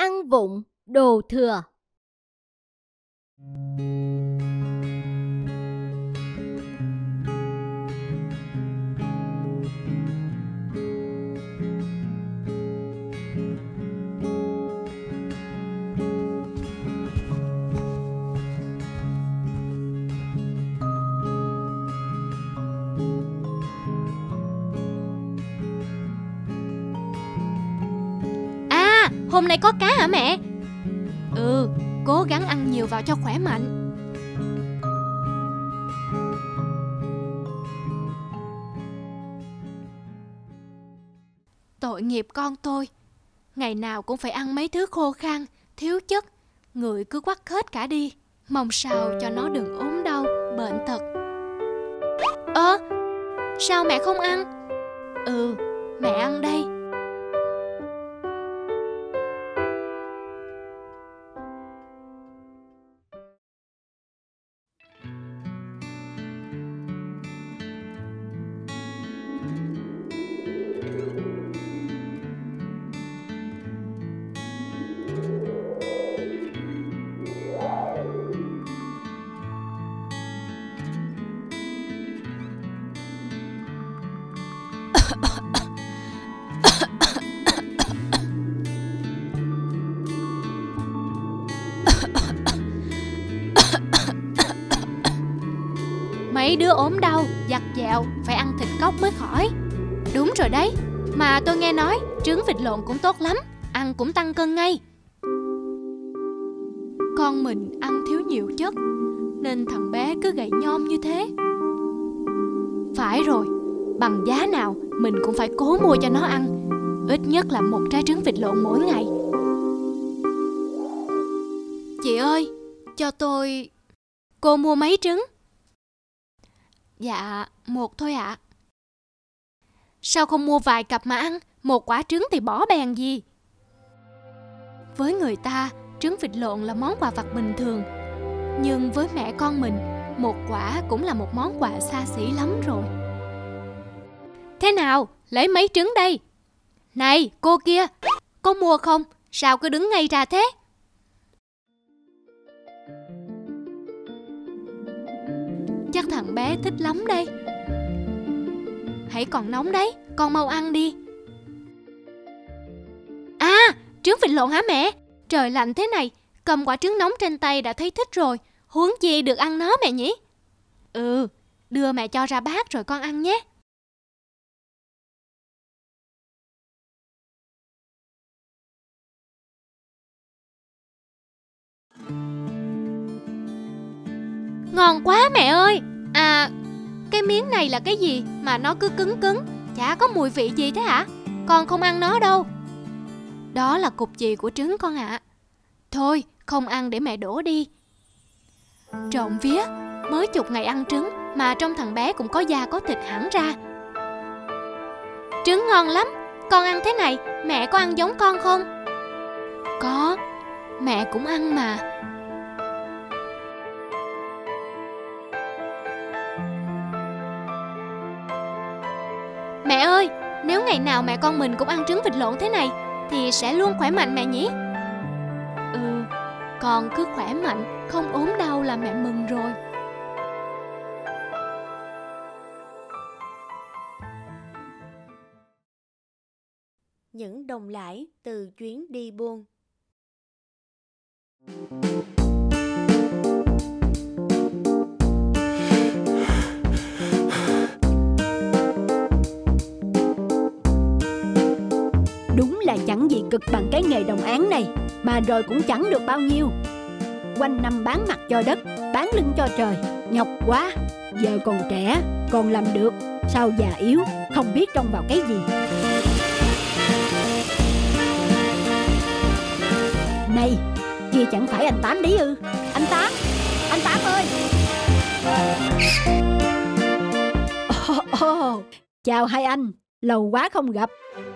ăn vụng, đồ thừa. Hôm nay có cá hả mẹ? Cố gắng ăn nhiều vào cho khỏe mạnh. Tội nghiệp con tôi, ngày nào cũng phải ăn mấy thứ khô khan, thiếu chất, người cứ quắt hết cả đi. Mong sao cho nó đừng ốm đau, bệnh tật. Sao mẹ không ăn? Mẹ ăn đây. Mấy đứa ốm đau, vặt vẹo, phải ăn thịt cóc mới khỏi. Đúng rồi đấy, mà tôi nghe nói trứng vịt lộn cũng tốt lắm, ăn cũng tăng cân ngay. Con mình ăn thiếu nhiều chất, nên thằng bé cứ gầy nhom như thế. Phải rồi, bằng giá nào mình cũng phải cố mua cho nó ăn, ít nhất là 1 trái trứng vịt lộn mỗi ngày. Chị ơi, cho tôi... Cô mua mấy trứng? Dạ, 1 thôi ạ. Sao không mua vài cặp mà ăn? 1 quả trứng thì bỏ bèn gì. Với người ta, trứng vịt lộn là món quà vặt bình thường. Nhưng với mẹ con mình, 1 quả cũng là một món quà xa xỉ lắm rồi. Thế nào, lấy mấy trứng đây? Này, cô kia, có mua không? Sao cứ đứng ngây ra thế? Chắc thằng bé thích lắm đây. Hãy còn nóng đấy, con mau ăn đi. Trứng vịt lộn hả mẹ? Trời lạnh thế này, cầm quả trứng nóng trên tay đã thấy thích rồi, huống chi được ăn nó mẹ nhỉ? Đưa mẹ cho ra bát rồi con ăn nhé. Ngon quá mẹ ơi. Cái miếng này là cái gì mà nó cứ cứng cứng, chả có mùi vị gì thế hả? Con không ăn nó đâu. Đó là cục chì của trứng con ạ. Thôi, không ăn để mẹ đổ đi. Trộm vía, mới chục ngày ăn trứng mà trong thằng bé cũng có da có thịt hẳn ra. Trứng ngon lắm, con ăn thế này, mẹ có ăn giống con không? Có, mẹ cũng ăn mà. Mẹ ơi, nếu ngày nào mẹ con mình cũng ăn trứng vịt lộn thế này thì sẽ luôn khỏe mạnh mẹ nhỉ? Con cứ khỏe mạnh, không ốm đau là mẹ mừng rồi. Những đồng lãi từ chuyến đi buôn. Đúng là chẳng gì cực bằng cái nghề đồng áng này, mà rồi cũng chẳng được bao nhiêu. Quanh năm bán mặt cho đất, bán lưng cho trời, nhọc quá. Giờ còn trẻ, còn làm được, sao già yếu, không biết trông vào cái gì. Này, kia chẳng phải anh Tám đấy ư? Anh Tám ơi! Chào hai anh, lâu quá không gặp.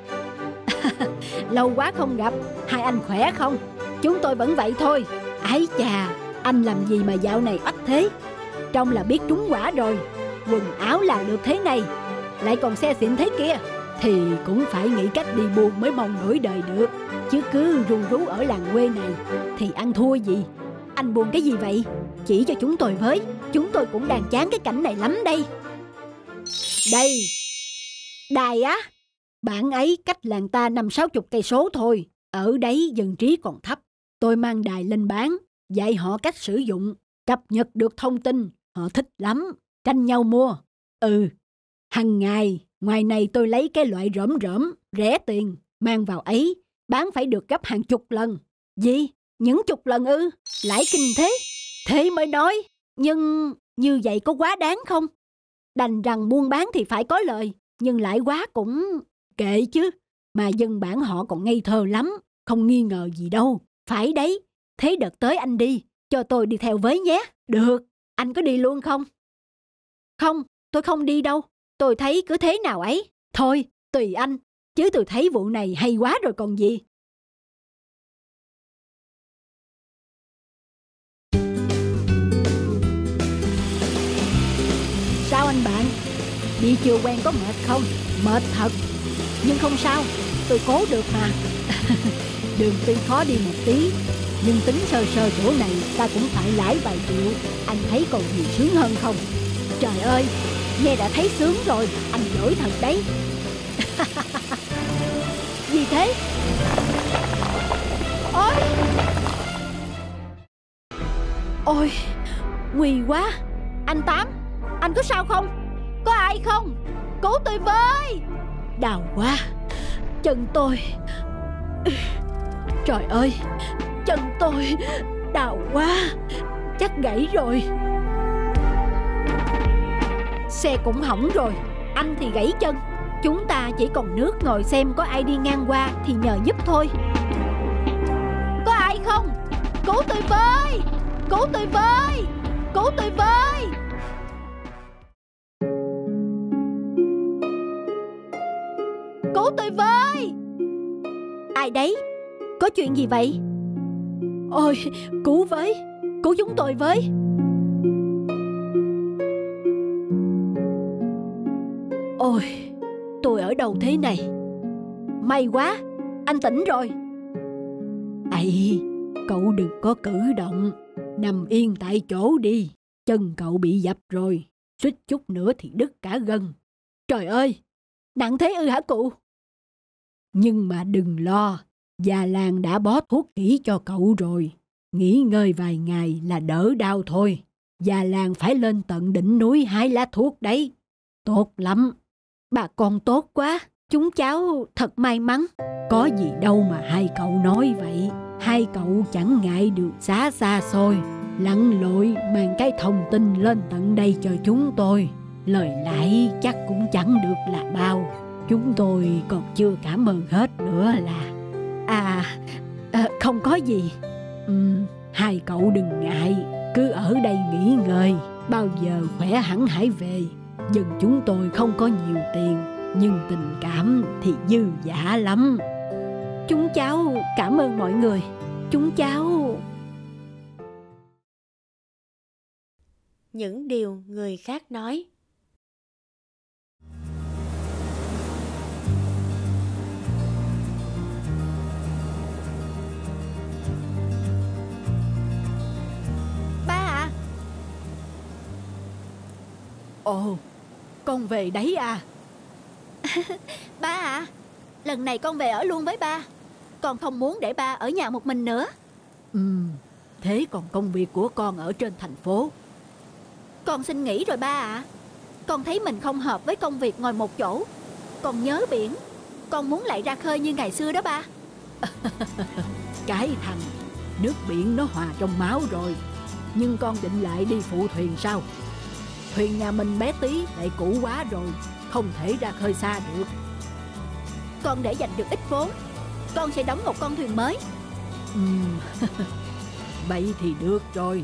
Lâu quá không gặp, hai anh khỏe không? Chúng tôi vẫn vậy thôi. Ái chà, anh làm gì mà dạo này oách thế? Trông là biết trúng quả rồi. Quần áo là được thế này, lại còn xe xịn thế kia. thì cũng phải nghĩ cách đi buôn mới mong đổi đời được. Chứ cứ ru rú ở làng quê này thì ăn thua gì. Anh buồn cái gì vậy? Chỉ cho chúng tôi với. Chúng tôi cũng đang chán cái cảnh này lắm đây. Đây, đài á. Bạn ấy cách làng ta 50-60 cây số thôi. Ở đấy dân trí còn thấp. Tôi mang đài lên bán, dạy họ cách sử dụng, cập nhật được thông tin. Họ thích lắm, tranh nhau mua. Hằng ngày, ngoài này tôi lấy cái loại rỡm rỡm, rẻ tiền, mang vào ấy, bán phải được gấp hàng chục lần. Gì? Những chục lần ư? Lãi kinh thế. Thế mới nói. Nhưng như vậy có quá đáng không? Đành rằng buôn bán thì phải có lời, nhưng lãi quá cũng kệ chứ. Mà dân bản họ còn ngây thơ lắm, không nghi ngờ gì đâu. Phải đấy, thế đợt tới anh đi, cho tôi đi theo với nhé. Được, anh có đi luôn không? Không, tôi không đi đâu. Tôi thấy cứ thế nào ấy. Thôi, tùy anh, chứ tôi thấy vụ này hay quá rồi còn gì. Sao anh bạn? Đi chưa quen có mệt không? Mệt thật. Nhưng không sao, tôi cố được mà. Đường tuy khó đi một tí, nhưng tính sơ sơ chỗ này ta cũng phải lãi vài triệu. Anh thấy còn gì sướng hơn không? Trời ơi, nghe đã thấy sướng rồi. Anh giỏi thật đấy. Gì thế? Ôi! Ôi, nguy quá. Anh Tám, anh có sao không? Có ai không? Cứu tôi với. Đau quá. Chân tôi. Trời ơi, chân tôi đau quá. Chắc gãy rồi. Xe cũng hỏng rồi. Anh thì gãy chân. Chúng ta chỉ còn nước ngồi xem có ai đi ngang qua thì nhờ giúp thôi. Có ai không? Cứu tôi với. Cứu tôi với. Cứu tôi với. Cứu tôi với. Ai đấy? Có chuyện gì vậy? Ôi, cứu với. Cứu chúng tôi với. Ôi, tôi ở đâu thế này? May quá, anh tỉnh rồi. Ây, cậu đừng có cử động. Nằm yên tại chỗ đi. Chân cậu bị dập rồi. Suýt chút nữa thì đứt cả gân. Trời ơi, nặng thế ư hả cụ? Nhưng mà đừng lo, già làng đã bó thuốc kỹ cho cậu rồi. Nghỉ ngơi vài ngày là đỡ đau thôi. Già làng phải lên tận đỉnh núi hái lá thuốc đấy. Tốt lắm. Bà con tốt quá. Chúng cháu thật may mắn. Có gì đâu mà hai cậu nói vậy. Hai cậu chẳng ngại đường xá xa xôi, lặn lội mang cái thông tin lên tận đây cho chúng tôi. Lời lãi chắc cũng chẳng được là bao. Chúng tôi còn chưa cảm ơn hết nữa là... không có gì. Hai cậu đừng ngại, cứ ở đây nghỉ ngơi. Bao giờ khỏe hẳn hãy về. Dân chúng tôi không có nhiều tiền, nhưng tình cảm thì dư dả lắm. Chúng cháu cảm ơn mọi người. Chúng cháu... Những điều người khác nói. Ba à? Ồ, con về đấy à? Ba à, lần này con về ở luôn với ba. Con không muốn để ba ở nhà một mình nữa. Thế còn công việc của con ở trên thành phố? Con xin nghỉ rồi ba ạ. Con thấy mình không hợp với công việc ngồi một chỗ. Con nhớ biển. Con muốn lại ra khơi như ngày xưa đó ba. Cái thằng, nước biển nó hòa trong máu rồi. Nhưng con định lại đi phụ thuyền sao? Thuyền nhà mình bé tí lại cũ quá rồi, không thể ra khơi xa được. Con để dành được ít vốn, con sẽ đóng một con thuyền mới. Vậy thì được rồi.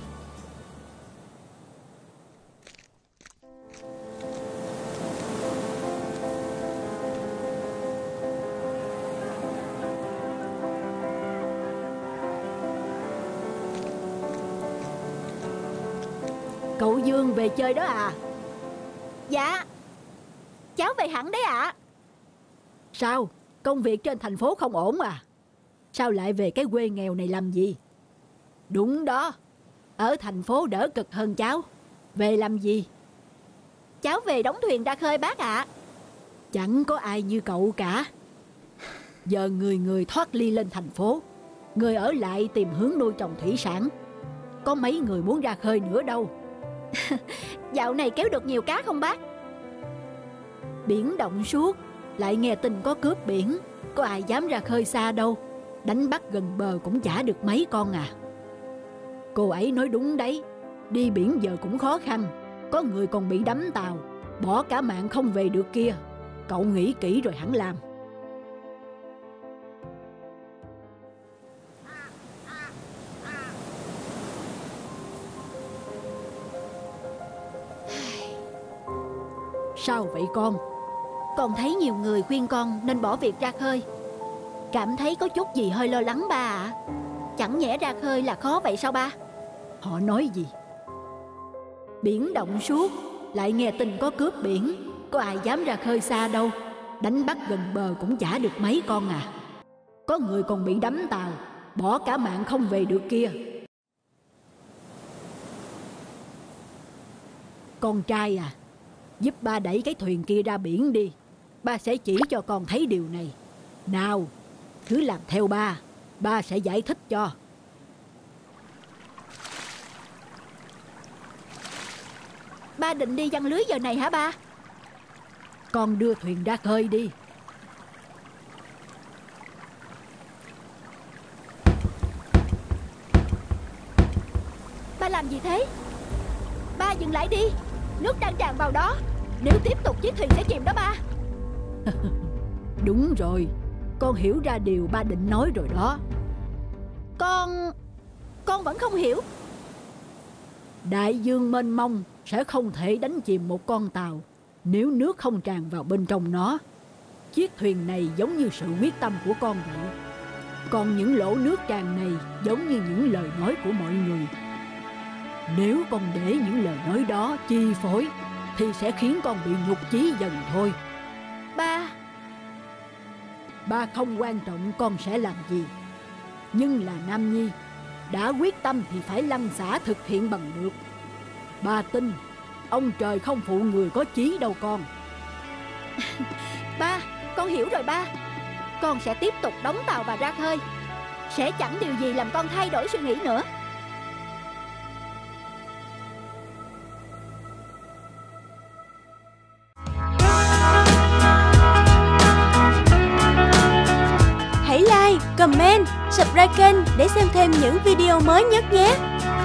Cậu Dương về chơi đó à? Dạ, cháu về hẳn đấy ạ. Sao? Công việc trên thành phố không ổn à? Sao lại về cái quê nghèo này làm gì? Đúng đó, ở thành phố đỡ cực hơn cháu. Về làm gì? Cháu về đóng thuyền ra khơi bác ạ. Chẳng có ai như cậu cả. Giờ người người thoát ly lên thành phố, người ở lại tìm hướng nuôi trồng thủy sản. Có mấy người muốn ra khơi nữa đâu. Dạo này kéo được nhiều cá không bác? Biển động suốt, lại nghe tin có cướp biển. Có ai dám ra khơi xa đâu. Đánh bắt gần bờ cũng chả được mấy con à. Cô ấy nói đúng đấy. Đi biển giờ cũng khó khăn. Có người còn bị đắm tàu, bỏ cả mạng không về được kia. Cậu nghĩ kỹ rồi hẳn làm. Sao vậy con? Con thấy nhiều người khuyên con nên bỏ việc ra khơi. Cảm thấy có chút gì hơi lo lắng ba ạ. Chẳng nhẽ ra khơi là khó vậy sao ba? Họ nói gì? Biển động suốt, lại nghe tin có cướp biển. Có ai dám ra khơi xa đâu. Đánh bắt gần bờ cũng chả được mấy con à. Có người còn bị đắm tàu, bỏ cả mạng không về được kia. Con trai à, giúp ba đẩy cái thuyền kia ra biển đi. Ba sẽ chỉ cho con thấy điều này. Nào, cứ làm theo ba. Ba sẽ giải thích cho. Ba định đi giăng lưới giờ này hả ba? Con đưa thuyền ra khơi đi. Ba làm gì thế? Ba dừng lại đi. Nước đang tràn vào đó. Nếu tiếp tục chiếc thuyền sẽ chìm đó ba. Đúng rồi, con hiểu ra điều ba định nói rồi đó. Con vẫn không hiểu. Đại dương mênh mông sẽ không thể đánh chìm một con tàu nếu nước không tràn vào bên trong nó. Chiếc thuyền này giống như sự quyết tâm của con vậy. Còn những lỗ nước tràn này giống như những lời nói của mọi người. Nếu con để những lời nói đó chi phối thì sẽ khiến con bị nhục chí dần thôi. Ba không quan trọng con sẽ làm gì. Nhưng là nam nhi, đã quyết tâm thì phải lăn xả thực hiện bằng được. Ba tin ông trời không phụ người có chí đâu con. Ba, con hiểu rồi ba. Con sẽ tiếp tục đóng tàu và ra khơi. Sẽ chẳng điều gì làm con thay đổi suy nghĩ nữa. Hãy like, comment, subscribe kênh để xem thêm những video mới nhất nhé.